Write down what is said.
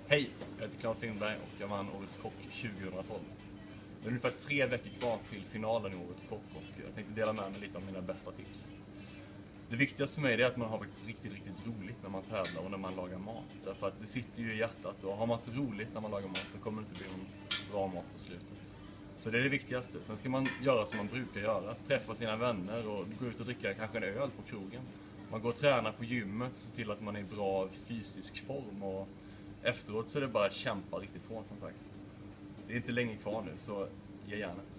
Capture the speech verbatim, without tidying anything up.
Hej, jag heter Claes Lindberg och jag vann Årets Kock tjugohundratolv. Det är ungefär tre veckor kvar till finalen i Årets Kock och jag tänkte dela med mig lite av mina bästa tips. Det viktigaste för mig är att man har faktiskt riktigt, riktigt roligt när man tävlar och när man lagar mat. Därför att det sitter ju i hjärtat och har man inte roligt när man lagar mat då kommer det inte bli någon bra mat på slutet. Så det är det viktigaste. Sen ska man göra som man brukar göra. Träffa sina vänner och gå ut och dricka kanske en öl på krogen. Man går och tränar på gymmet, se till att man är i bra fysisk form och efteråt så är det bara att kämpa riktigt hårt som sagt. Det är inte länge kvar nu så ge gärna.